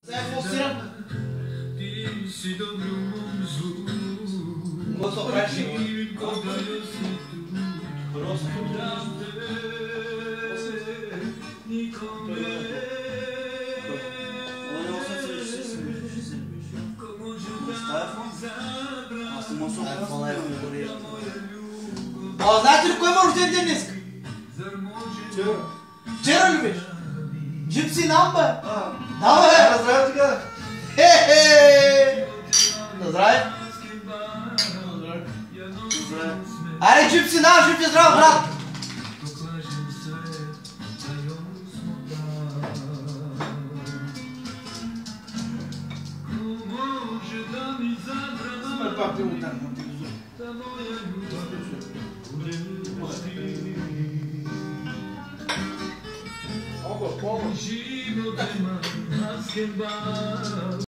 Фокусирам. Какво правиш? Знаете ли кой има рожден ден днес? Вчера ли беше? Gypsy number? Да, бе! На здраве тогава! Хе-хе! На здраве! Аре, Gypsy, на, жив и здрав, брат! Сме пак те утам на телевизор. Живот има, аз